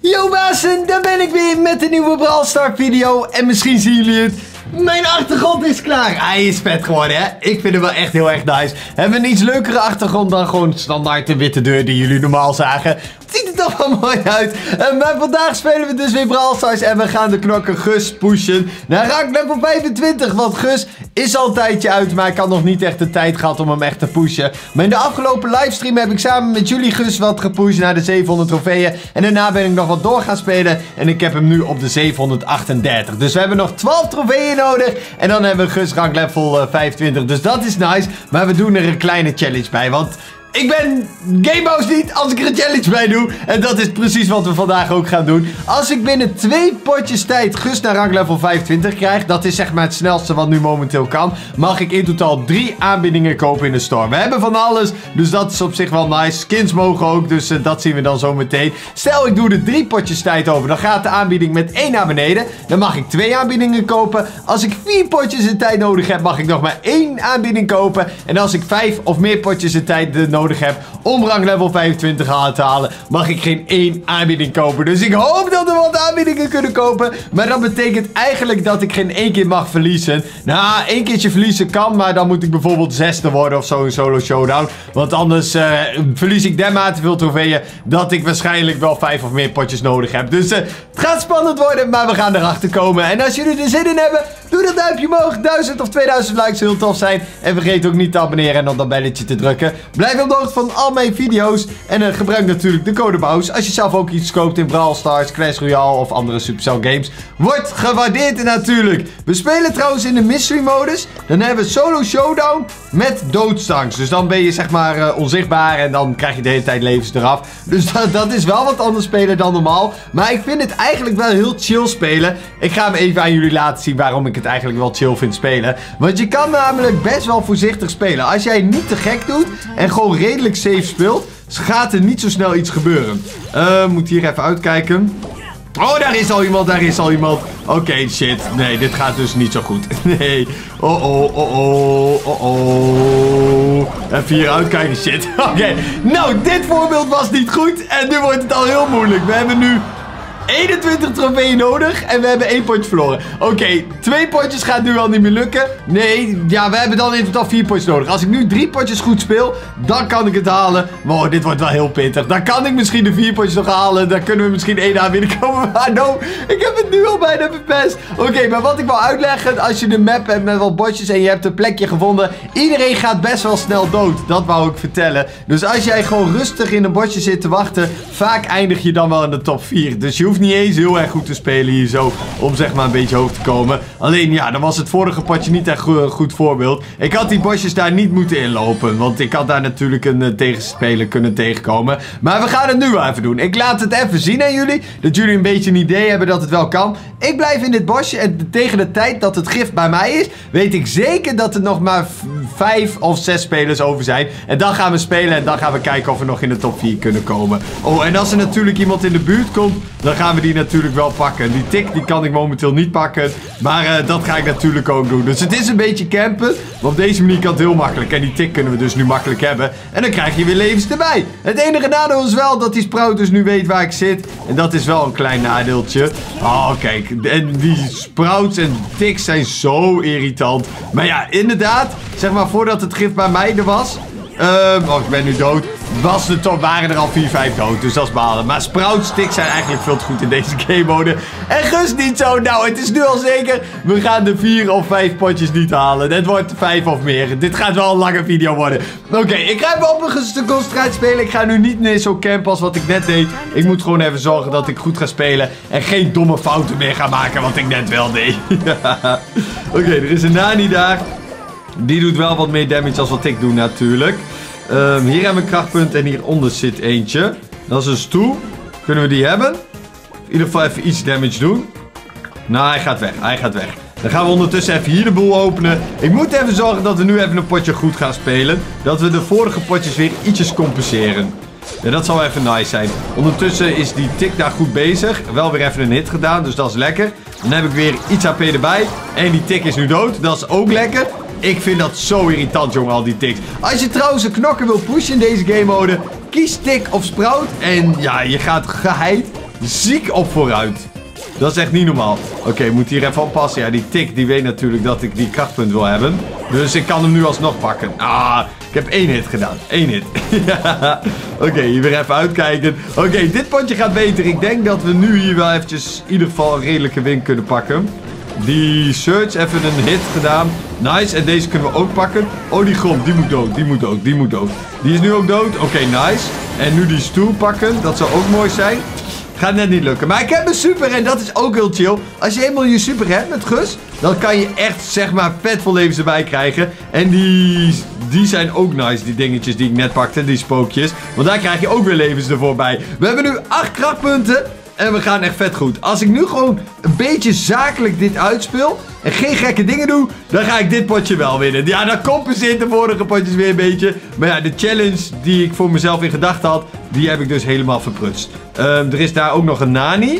Yo bazen, daar ben ik weer met een nieuwe Brawl Stars video. En misschien zien jullie het. Mijn achtergrond is klaar. Hij is vet geworden, hè? Ik vind hem wel echt heel erg nice. Hebben we een iets leukere achtergrond dan gewoon standaard de witte deur die jullie normaal zagen. Het ziet er toch wel mooi uit. Maar vandaag spelen we dus weer Brawl Stars. En we gaan de knokker Gus pushen naar rank level 25. Want Gus is al een tijdje uit. Maar ik had nog niet echt de tijd gehad om hem echt te pushen. Maar in de afgelopen livestream heb ik samen met jullie Gus wat gepusht naar de 700 trofeeën. En daarna ben ik nog wat door gaan spelen. En ik heb hem nu op de 738. Dus we hebben nog 12 trofeeën nodig. En dan hebben we Gus rank level 25. Dus dat is nice. Maar we doen er een kleine challenge bij. Want ik ben gameboos niet als ik er een challenge bij doe. En dat is precies wat we vandaag ook gaan doen. Als ik binnen 2 potjes tijd Gus naar rank level 25 krijg. Dat is zeg maar het snelste wat nu momenteel kan. Mag ik in totaal 3 aanbiedingen kopen in de store. We hebben van alles. Dus dat is op zich wel nice. Skins mogen ook. Dus dat zien we dan zo meteen. Stel ik doe er 3 potjes tijd over. Dan gaat de aanbieding met 1 naar beneden. Dan mag ik 2 aanbiedingen kopen. Als ik 4 potjes in tijd nodig heb. Mag ik nog maar 1 aanbieding kopen. En als ik 5 of meer potjes in tijd nodig heb om rank level 25 te halen, mag ik geen 1 aanbieding kopen. Dus ik hoop dat we wat aanbiedingen kunnen kopen. Maar dat betekent eigenlijk dat ik geen 1 keer mag verliezen. Nou, 1 keertje verliezen kan, maar dan moet ik bijvoorbeeld 6e worden of zo in solo showdown. Want anders verlies ik dermate veel trofeeën dat ik waarschijnlijk wel 5 of meer potjes nodig heb. Dus het gaat spannend worden, maar we gaan erachter komen. En als jullie er zin in hebben, doe dat duimpje omhoog. 1000 of 2000 likes heel tof zijn. En vergeet ook niet te abonneren en op dat belletje te drukken. Blijf op de hoogte van al mijn video's. En gebruik natuurlijk de code BOUS. Als je zelf ook iets koopt in Brawl Stars, Clash Royale of andere Supercell games. Wordt gewaardeerd natuurlijk. We spelen trouwens in de mystery modus. Dan hebben we solo showdown met doodstangs. Dus dan ben je zeg maar onzichtbaar. En dan krijg je de hele tijd levens eraf. Dus dat is wel wat anders spelen dan normaal. Maar ik vind het eigenlijk wel heel chill spelen. Ik ga hem even aan jullie laten zien waarom ik het eigenlijk wel chill vind spelen. Want je kan namelijk best wel voorzichtig spelen. Als jij niet te gek doet en gewoon redelijk safe speelt, gaat er niet zo snel iets gebeuren. Moet hier even uitkijken. Oh, daar is al iemand, daar is al iemand. Oké, shit. Nee, dit gaat dus niet zo goed. Nee. Even hier uitkijken, shit. Oké. Nou, dit voorbeeld was niet goed. En nu wordt het al heel moeilijk. We hebben nu 21 trofeeën nodig en we hebben 1 potje verloren. Oké, 2 potjes gaat nu al niet meer lukken. Nee, ja, we hebben dan in totaal 4 potjes nodig. Als ik nu 3 potjes goed speel, dan kan ik het halen. Wow, dit wordt wel heel pittig. Dan kan ik misschien de 4 potjes nog halen. Dan kunnen we misschien 1 aanbieding komen. Maar no, ik heb het nu al bijna verpest. Oké, maar wat ik wil uitleggen, als je de map hebt met wat botjes en je hebt een plekje gevonden, iedereen gaat best wel snel dood. Dat wou ik vertellen. Dus als jij gewoon rustig in een botje zit te wachten, vaak eindig je dan wel in de top 4. Dus je hoeft niet eens heel erg goed te spelen hier zo, om zeg maar een beetje hoog te komen. Alleen ja, dan was het vorige potje niet echt goed voorbeeld. Ik had die bosjes daar niet moeten inlopen, want ik had daar natuurlijk een tegenspeler kunnen tegenkomen. Maar we gaan het nu wel even doen. Ik laat het even zien aan jullie, dat jullie een beetje een idee hebben dat het wel kan. Ik blijf in dit bosje en tegen de tijd dat het gif bij mij is, weet ik zeker dat er nog maar 5 of 6 spelers over zijn. En dan gaan we spelen en dan gaan we kijken of we nog in de top 4 kunnen komen. Oh, en als er natuurlijk iemand in de buurt komt, dan gaan we die natuurlijk wel pakken. Die tik, die kan ik momenteel niet pakken. Maar dat ga ik natuurlijk ook doen. Dus het is een beetje campen. Maar op deze manier kan het heel makkelijk. En die tik kunnen we dus nu makkelijk hebben. En dan krijg je weer levens erbij. Het enige nadeel is wel dat die Sprout dus nu weet waar ik zit. En dat is wel een klein nadeeltje. Oh, kijk. En die Sprouts en tiks zijn zo irritant. Maar ja, inderdaad. Zeg maar, voordat het gif bij mij er was. Oh, ik ben nu dood. Waren er al 4, 5 dood. Dus dat is balen. Maar Sprout sticks zijn eigenlijk veel te goed in deze game mode. En Gus niet zo. Nou, het is nu al zeker. We gaan de 4 of 5 potjes niet halen. Het wordt 5 of meer. Dit gaat wel een lange video worden. Oké, ik ga even op een stuk concentratie spelen. Ik ga nu niet meer zo campen als wat ik net deed. Ik moet gewoon even zorgen dat ik goed ga spelen. En geen domme fouten meer ga maken wat ik net wel deed. Oké, er is een Nani daar. Die doet wel wat meer damage als wat ik doe natuurlijk. Hier hebben we een krachtpunt en hieronder zit eentje. Dat is een stoel. Kunnen we die hebben? In ieder geval even iets damage doen. Nou, hij gaat weg. Hij gaat weg. Dan gaan we ondertussen even hier de boel openen. Ik moet even zorgen dat we nu even een potje goed gaan spelen. Dat we de vorige potjes weer ietsjes compenseren. Ja, dat zal even nice zijn. Ondertussen is die tik daar goed bezig. Wel weer even een hit gedaan, dus dat is lekker. Dan heb ik weer iets HP erbij. En die tik is nu dood. Dat is ook lekker. Ik vind dat zo irritant, jongen, al die tiks. Als je trouwens een knokker wil pushen in deze game mode, kies tik of Sprout. En ja, je gaat geheid ziek op vooruit. Dat is echt niet normaal. Oké, moet hier even oppassen. Ja, die tik, die weet natuurlijk dat ik die krachtpunt wil hebben. Dus ik kan hem nu alsnog pakken. Ah, ik heb 1 hit gedaan. 1 hit. Ja. Oké, hier weer even uitkijken. Oké, dit potje gaat beter. Ik denk dat we nu hier wel eventjes in ieder geval een redelijke win kunnen pakken. Die Surge, even een hit gedaan. Nice, en deze kunnen we ook pakken. Oh, die grond, die moet dood, die moet dood, die moet dood. Die is nu ook dood. Oké, nice. En nu die stoel pakken, dat zou ook mooi zijn. Gaat net niet lukken. Maar ik heb een super en dat is ook heel chill. Als je eenmaal je super hebt met Gus, dan kan je echt, zeg maar, vet veel levens erbij krijgen. En die zijn ook nice, die dingetjes die ik net pakte, die spookjes. Want daar krijg je ook weer levens ervoor bij. We hebben nu 8 krachtpunten. En we gaan echt vet goed. Als ik nu gewoon een beetje zakelijk dit uitspeel en geen gekke dingen doe, dan ga ik dit potje wel winnen. Ja, dat compenseert de vorige potjes weer een beetje. Maar ja, de challenge die ik voor mezelf in gedachten had, die heb ik dus helemaal verprutst. Er is daar ook nog een Nani.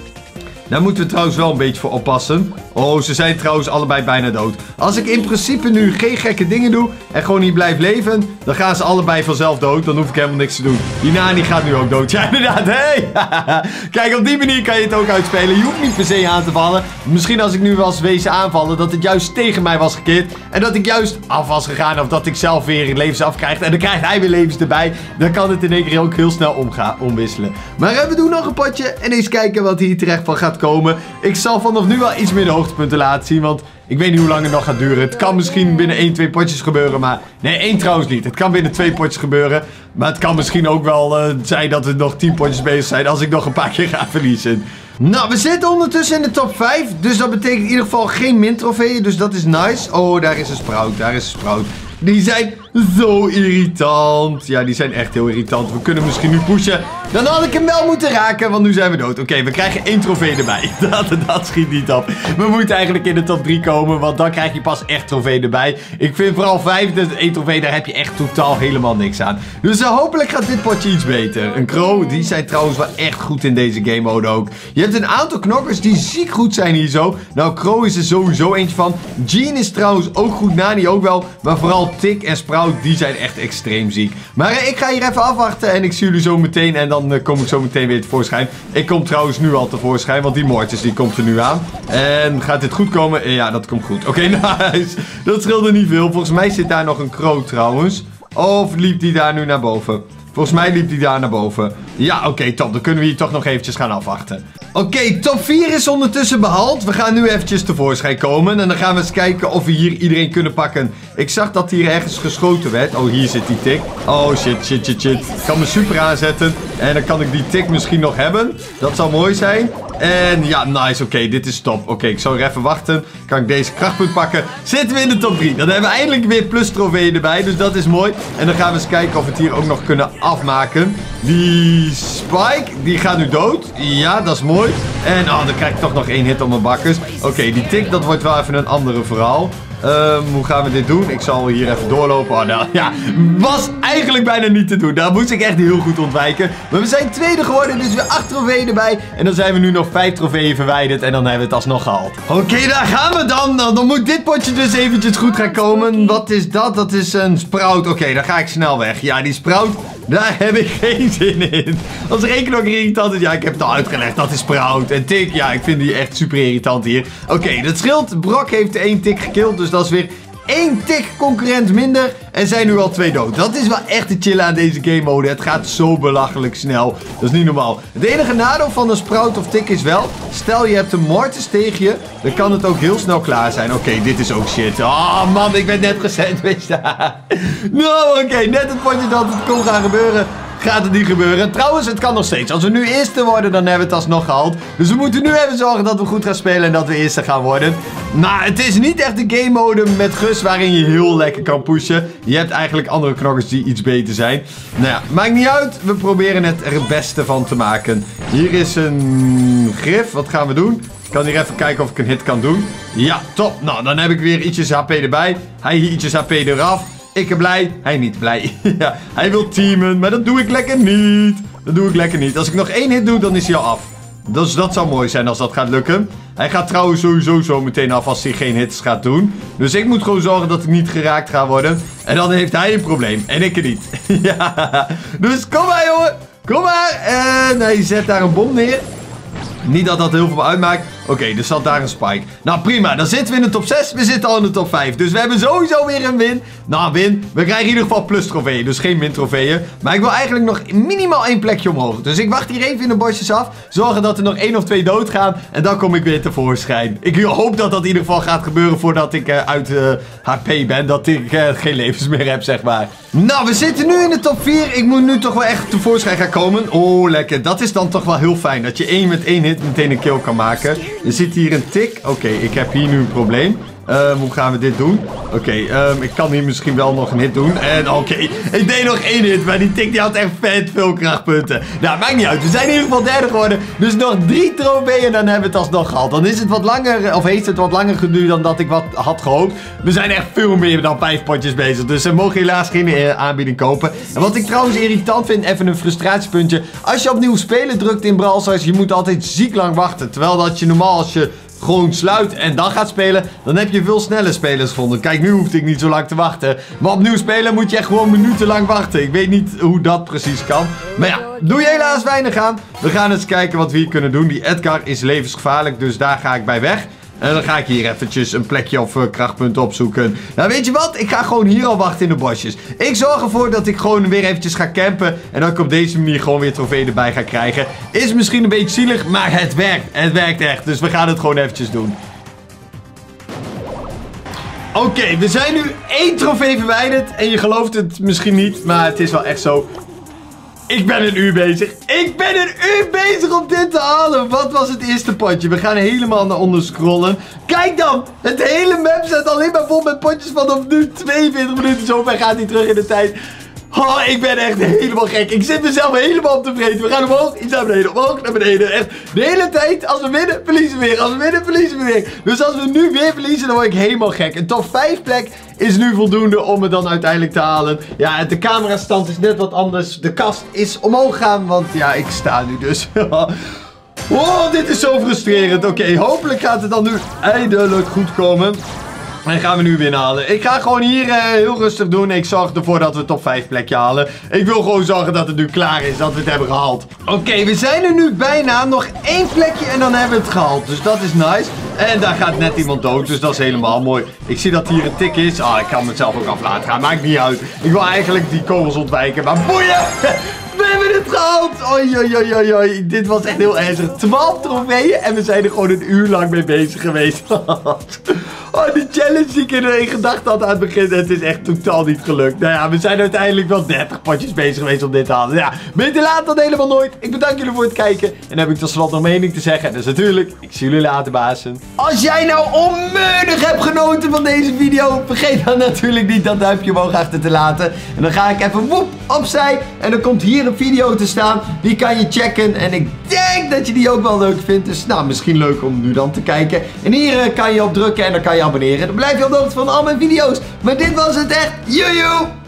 Daar moeten we trouwens wel een beetje voor oppassen. Oh, ze zijn trouwens allebei bijna dood. Als ik in principe nu geen gekke dingen doe en gewoon niet blijf leven, dan gaan ze allebei vanzelf dood. Dan hoef ik helemaal niks te doen. Die Nani gaat nu ook dood. Ja, inderdaad. Hey! Kijk, op die manier kan je het ook uitspelen. Je hoeft niet per se aan te vallen. Misschien als ik nu was wezen aanvallen, dat het juist tegen mij was gekeerd. En dat ik juist af was gegaan of dat ik zelf weer levens afkrijg. En dan krijgt hij weer levens erbij. Dan kan het in één keer ook heel snel omwisselen. Maar we doen nog een potje en eens kijken wat hier terecht van gaat komen. Ik zal vanaf nu wel iets meer de hoogtepunten laten zien, want ik weet niet hoe lang het nog gaat duren. Het kan misschien binnen 1, 2 potjes gebeuren, maar... Nee, 1 trouwens niet. Het kan binnen 2 potjes gebeuren. Maar het kan misschien ook wel zijn dat we nog 10 potjes bezig zijn als ik nog een paar keer ga verliezen. Nou, we zitten ondertussen in de top 5. Dus dat betekent in ieder geval geen min trofeeën. Dus dat is nice. Oh, daar is een Sprout. Daar is een Sprout. Die zijn zo irritant. Ja, die zijn echt heel irritant. We kunnen misschien nu pushen. Dan had ik hem wel moeten raken, want nu zijn we dood. Oké, we krijgen 1 trofee erbij. Dat schiet niet op. We moeten eigenlijk in de top 3 komen, want dan krijg je pas echt trofee erbij. Ik vind vooral 5, dus 1 trofee, daar heb je echt totaal helemaal niks aan. Dus hopelijk gaat dit potje iets beter. Een Crow, die zijn trouwens wel echt goed in deze game mode ook. Je hebt een aantal knokkers die ziek goed zijn hier zo. Nou, Crow is er sowieso eentje van. Jean is trouwens ook goed, Nani ook wel. Maar vooral Tik en Sprout, die zijn echt extreem ziek. Maar ik ga hier even afwachten en ik zie jullie zo meteen. En dan kom ik zo meteen weer tevoorschijn. Ik kom trouwens nu al tevoorschijn, want die Mortis die komt er nu aan. En gaat dit goed komen? Ja, dat komt goed. Oké, nice. Dat scheelde niet veel. Volgens mij zit daar nog een Crow trouwens. Of liep die daar nu naar boven? Volgens mij liep die daar naar boven. Ja, oké, top. Dan kunnen we hier toch nog eventjes gaan afwachten. Oké, top 4 is ondertussen behaald. We gaan nu eventjes tevoorschijn komen. En dan gaan we eens kijken of we hier iedereen kunnen pakken. Ik zag dat hier ergens geschoten werd. Oh, hier zit die tik. Oh, shit. Ik kan mijn super aanzetten. En dan kan ik die tik misschien nog hebben. Dat zou mooi zijn. En ja, nice. Oké, dit is top. Oké, ik zal er even wachten. Kan ik deze krachtpunt pakken. Zitten we in de top 3. Dan hebben we eindelijk weer plus trofeeën erbij. Dus dat is mooi. En dan gaan we eens kijken of we het hier ook nog kunnen afmaken. Die Spike, die gaat nu dood. Ja, dat is mooi. En dan krijg ik toch nog 1 hit op mijn bakkers. Oké, die tik, dat wordt wel even een andere verhaal. Hoe gaan we dit doen? Ik zal hier even doorlopen. Oh, nou, ja, was eigenlijk bijna niet te doen. Daar moest ik echt heel goed ontwijken. Maar we zijn tweede geworden, dus weer 8 trofeeën erbij. En dan zijn we nu nog 5 trofeeën verwijderd. En dan hebben we het alsnog gehaald. Oké, daar gaan we dan. Nou, dan moet dit potje dus eventjes goed gaan komen. Wat is dat? Dat is een Sprout. Oké, dan ga ik snel weg. Ja, die Sprout, daar heb ik geen zin in. Als er één keer nog irritant is, ja, ik heb het al uitgelegd. Dat is Sprout. En Tik, ja, ik vind die echt super irritant hier. Oké, dat scheelt. Brock heeft 1 tik gekilld, dus dat is weer 1 tik concurrent minder. En zijn nu al 2 dood. Dat is wel echt te chillen aan deze game mode. Het gaat zo belachelijk snel. Dat is niet normaal. Het enige nadeel van een Sprout of Tik is wel, stel je hebt een Mortis tegen je, dan kan het ook heel snel klaar zijn. Oké, dit is ook shit. Oh man, ik ben net gesandwiched. Nou, oké, net het potje dat het kon gaan gebeuren. Gaat het niet gebeuren. Trouwens, het kan nog steeds. Als we nu eerste worden, dan hebben we het alsnog gehaald. Dus we moeten nu even zorgen dat we goed gaan spelen en dat we eerste gaan worden. Maar het is niet echt de game mode met Gus waarin je heel lekker kan pushen. Je hebt eigenlijk andere knokkers die iets beter zijn. Nou ja, maakt niet uit. We proberen het er het beste van te maken. Hier is een Grif. Wat gaan we doen? Ik kan hier even kijken of ik een hit kan doen. Ja, top. Nou, dan heb ik weer ietsjes HP erbij. Hij hier ietsjes HP eraf. Ik ben blij, hij niet blij. Ja, hij wil teamen, maar dat doe ik lekker niet. Als ik nog 1 hit doe, dan is hij al af. Dus dat zou mooi zijn als dat gaat lukken. Hij gaat trouwens sowieso zo meteen af als hij geen hits gaat doen. Dus ik moet gewoon zorgen dat ik niet geraakt ga worden. En dan heeft hij een probleem. En ik er niet. Ja. Dus kom maar, jongen. Kom maar. En hij zet daar een bom neer. Niet dat dat heel veel uitmaakt. Oké, er zat daar een spike. Nou, prima. Dan zitten we in de top 6. We zitten al in de top 5. Dus we hebben sowieso weer een win. Nou, win. We krijgen in ieder geval plus trofeeën. Dus geen min trofeeën. Maar ik wil eigenlijk nog minimaal 1 plekje omhoog. Dus ik wacht hier even in de bosjes af. Zorgen dat er nog 1 of 2 doodgaan. En dan kom ik weer tevoorschijn. Ik hoop dat dat in ieder geval gaat gebeuren voordat ik uit HP ben. Dat ik geen levens meer heb, zeg maar. Nou, we zitten nu in de top 4. Ik moet nu toch wel echt tevoorschijn gaan komen. Oh, lekker. Dat is dan toch wel heel fijn. Dat je met één hit meteen een kill kan maken. Er zit hier een tik. Oké, ik heb hier nu een probleem. Hoe gaan we dit doen? Oké, ik kan hier misschien wel nog een hit doen. En oké, ik deed nog 1 hit. Maar die tik die had echt vet veel krachtpunten. Nou, maakt niet uit. We zijn in ieder geval derde geworden. Dus nog 3 trofeeën en dan hebben we het alsnog gehad. Dan is het wat langer, of heeft het wat langer geduurd dan dat ik wat had gehoopt. We zijn echt veel meer dan 5 potjes bezig. Dus we mogen helaas geen aanbieding kopen. En wat ik trouwens irritant vind, even een frustratiepuntje. Als je opnieuw spelen drukt in Brawl Stars, je moet altijd ziek lang wachten. Terwijl dat je normaal als je gewoon sluit en dan gaat spelen, dan heb je veel sneller spelers gevonden. Kijk, nu hoefde ik niet zo lang te wachten. Maar opnieuw spelen moet je echt gewoon minutenlang wachten. Ik weet niet hoe dat precies kan. Maar ja, doe je helaas weinig aan. We gaan eens kijken wat we hier kunnen doen. Die Edgar is levensgevaarlijk, dus daar ga ik bij weg. En dan ga ik hier eventjes een plekje of krachtpunten opzoeken. Nou, weet je wat? Ik ga gewoon hier al wachten in de bosjes. Ik zorg ervoor dat ik gewoon weer eventjes ga campen. En dat ik op deze manier gewoon weer trofee erbij ga krijgen. Is misschien een beetje zielig, maar het werkt. Het werkt echt. Dus we gaan het gewoon eventjes doen. Oké, we zijn nu 1 trofee verwijderd. En je gelooft het misschien niet, maar het is wel echt zo. Ik ben een uur bezig. Ik ben een uur bezig om dit te halen. Wat was het eerste potje? We gaan helemaal naar onder scrollen. Kijk dan. Het hele map staat alleen maar vol met potjes van op nu 42 minuten. Zo ver gaat hij terug in de tijd. Oh, ik ben echt helemaal gek. Ik zit mezelf helemaal op te vreten. We gaan omhoog, iets naar beneden, omhoog, naar beneden. Echt de hele tijd, als we winnen, verliezen we weer. Als we winnen, verliezen we weer. Dus als we nu weer verliezen, dan word ik helemaal gek. Een top 5 plek is nu voldoende om het dan uiteindelijk te halen. Ja, de camerastand is net wat anders. De kast is omhoog gaan, want ja, ik sta nu dus. Oh, dit is zo frustrerend. Oké, hopelijk gaat het dan nu eindelijk goed komen. En gaan we nu binnenhalen. Ik ga gewoon hier heel rustig doen. Ik zorg ervoor dat we het top 5 plekje halen. Ik wil gewoon zorgen dat het nu klaar is. Dat we het hebben gehaald. Oké, we zijn er nu bijna. Nog 1 plekje en dan hebben we het gehaald. Dus dat is nice. En daar gaat net iemand dood. Dus dat is helemaal mooi. Ik zie dat hier een tik is. Ah, ik kan mezelf ook af laten gaan. Maakt niet uit. Ik wil eigenlijk die kogels ontwijken. Maar boeien! We hebben het gehaald! Oei, oei, oei, oei, oei. Dit was echt heel ernstig. 12 trofeeën en we zijn er gewoon een uur lang mee bezig geweest. Oh, die challenge die ik in gedachten had aan het begin. Het is echt totaal niet gelukt. Nou ja, we zijn uiteindelijk wel 30 potjes bezig geweest om dit te halen. Ja, beter laat dan helemaal nooit. Ik bedank jullie voor het kijken. En dan heb ik tot slot nog mening te zeggen. Dus natuurlijk, ik zie jullie later, bazen. Als jij nou onmiddellijk hebt genoten van deze video, vergeet dan natuurlijk niet dat duimpje omhoog achter te laten. En dan ga ik even woep opzij. En dan komt hier een video te staan. Die kan je checken. En ik denk dat je die ook wel leuk vindt. Dus nou, misschien leuk om nu dan te kijken. En hier kan je op drukken en dan kan je abonneren. Dan blijf je op de hoogte van al mijn video's. Maar dit was het echt. Joejoe!